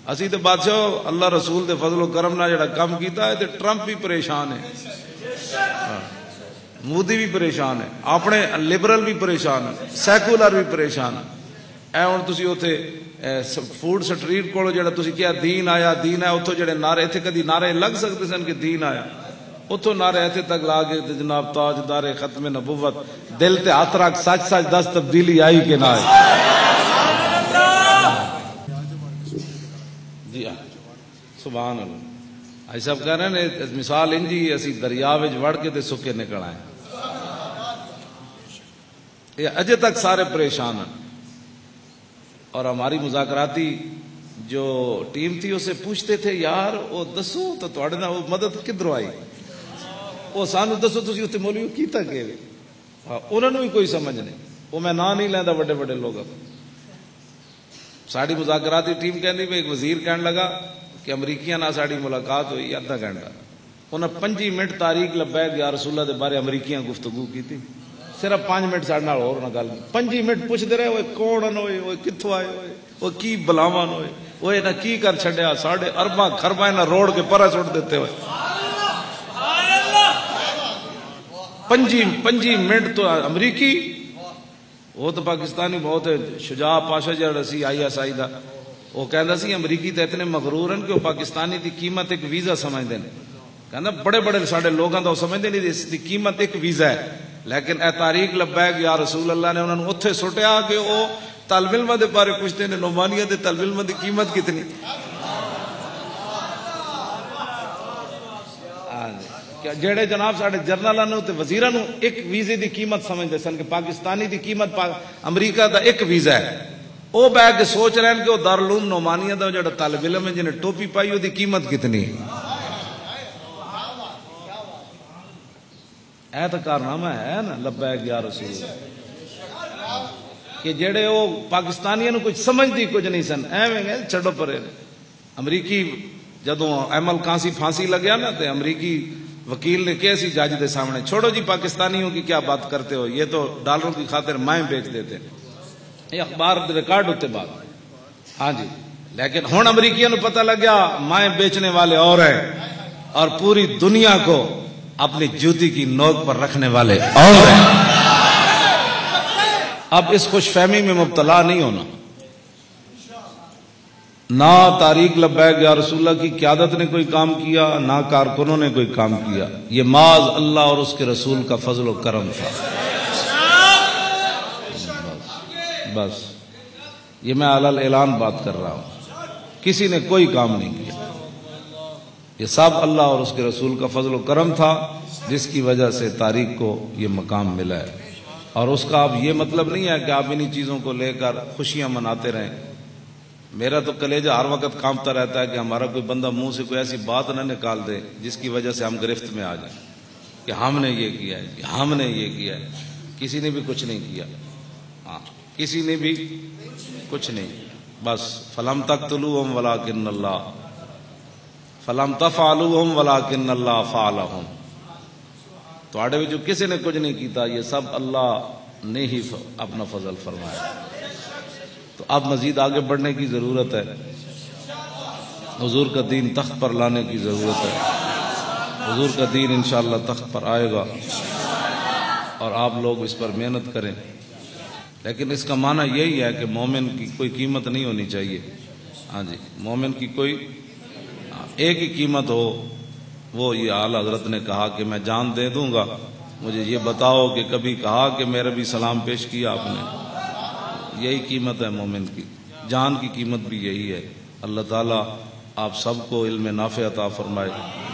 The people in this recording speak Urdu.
اسی تے بادشاہ اللہ رسول دے فضل و کرم نال جڑا کام کیتا ہے تے ٹرمپ بھی پریشان ہے، مودی بھی پریشان ہے، اپنے لبرل بھی پریشان ہے، سیکولر بھی پریشان ہے۔ اے ہن تسی اوتھے فوڈ سٹریٹ کولو جڑا تسی کیا دین آیا دین آیا، اتھوں جڑے نعرے ایتھے کدی نعرے لگ سکتے سن کہ دین آیا، اتھوں نعرے ایتھے تک لا کے جناب تاجدار ختم نبوت دل تے ہاتھ رکھ سچ سچ دس تبدیلی آئی کہ نہ آئی؟ جی سبحان اللہ۔ آئی صاحب کہہ رہے ہیں مثال انجی اسی دریا وچ وڑ کے تے سکے نکل آئے، یہ اجے تک سارے پریشان ہیں۔ اور ہماری مذاکراتی جو ٹیم تھی اسے پوچھتے تھے یار وہ دسو تو تواڈے نال وہ مدد کدھروں آئی، وہ سانو دسو تسی اتنے مولوی کیتا کہ انہوں نے بھی کوئی سمجھ نہیں، وہ میں نام نہیں لینا بڑے بڑے لوگوں کو۔ ساری مذاکراتی ٹیم کہنی بھی ایک وزیر کہنے لگا کہ امریکیاں نہ ساری ملاقات ہوئی آدھا گھنٹہ، انہیں 5 منٹ تاریخ لبیک یا رسول اللہ دے بارے امریکیاں گفتگو کی تھی، صرف 5 منٹ سارے نال اور نہ گل 5 منٹ پوچھتے رہے وہ کون ہوئے، وہ کتوں آئے ہوئے، وہ کی بلاوان ہوئے، وہ نہ کی کر چھڈیا، ساڑھے ارباں خرباں نہ روڑ کے پرا سٹ دیتے ہوئے 5 منٹ تو امریکی، وہ تو پاکستانی بہت شجاع پاشا جڑا سی ISI دا، وہ کہندا سی امریکی تے اتنے مغرور ہیں کہ وہ پاکستانی دی قیمت ایک ویزا سمجھتے ہیں، کہندا بڑے بڑے ساڈے لوگاں دا سمجھتے نہیں اس دی قیمت ایک ویزا ہے، لیکن اے طریق لبیک یا رسول اللہ نے انہوں نے اتھے سٹیا کہ وہ طالب علم دے بارے پوچھتے ہیں نعمانیہ دے طالب علم دی قیمت کتنی، جڑے جناب ساڈے جرنلاں تے وزیراں نو ایک ویزے دی قیمت سمجھدے سن کہ پاکستانی دی قیمت امریکہ دا ایک ویزا ہے، وہ بیٹھ کے سوچ رہے ہیں کہ وہ دارالعلوم نعمانیہ دا جڑا طالب علم ہے جنہیں ٹوپی پائی وہ دی قیمت کتنی ہے۔ اے تو کارنامہ ہے نا لبیک یا رسول اللہ، کہ جڑے وہ پاکستانیوں نو کچھ سمجھدی کچھ نہیں سن، ایویں گئے چھڈو پرے۔ امریکی جدوں احمل کانسی پھانسی لگیا نا تے امریکی وکیل نے کہا سی جج دے سامنے چھوڑو جی پاکستانیوں کی کیا بات کرتے ہو، یہ تو ڈالروں کی خاطر مائیں بیچ دیتے ہیں، یہ اخبار ریکارڈ ہوتے بات، ہاں جی، لیکن ہن امریکیوں کو پتہ لگ گیا مائیں بیچنے والے اور ہیں اور پوری دنیا کو اپنی جوتی کی نوک پر رکھنے والے اور ہیں۔ اب اس خوش فہمی میں مبتلا نہیں ہونا، نہ تاریخ لبیک یا رسول اللہ کی قیادت نے کوئی کام کیا، نہ کارکنوں نے کوئی کام کیا، یہ معاذ اللہ اور اس کے رسول کا فضل و کرم تھا۔ بس یہ میں علل اعلان بات کر رہا ہوں، کسی نے کوئی کام نہیں کیا، یہ سب اللہ اور اس کے رسول کا فضل و کرم تھا جس کی وجہ سے تاریخ کو یہ مقام ملا ہے۔ اور اس کا اب یہ مطلب نہیں ہے کہ آپ انہی چیزوں کو لے کر خوشیاں مناتے رہیں۔ میرا تو کلیجہ ہر وقت کانپتا رہتا ہے کہ ہمارا کوئی بندہ منہ سے کوئی ایسی بات نہ نکال دے جس کی وجہ سے ہم گرفت میں آ جائیں کہ ہم نے یہ کیا ہے، کہ ہم نے یہ کیا ہے۔ کسی نے بھی کچھ نہیں کیا، ہاں کسی نے بھی کچھ نہیں، بس فلم تقتلوہم ولکن اللہ، فلم تفعلوہم ولکن اللہ فعلہم، تواڈے وچوں کسی نے کچھ نہیں کیتا، یہ سب اللہ نے ہی اپنا فضل فرمایا۔ تو اب مزید آگے بڑھنے کی ضرورت ہے، حضور کا دین تخت پر لانے کی ضرورت ہے، حضور کا دین انشاءاللہ تخت پر آئے گا اور آپ لوگ اس پر محنت کریں، لیکن اس کا معنی یہی ہے کہ مومن کی کوئی قیمت نہیں ہونی چاہیے، ہاں جی، مومن کی کوئی ایک ہی قیمت ہو، وہ یہ اعلی حضرت نے کہا کہ میں جان دے دوں گا، مجھے یہ بتاؤ کہ کبھی کہا کہ میرا بھی سلام پیش کیا آپ نے، یہی قیمت ہے مومن کی، جان کی قیمت بھی یہی ہے۔ اللہ تعالیٰ آپ سب کو علم نافع عطا فرمائے۔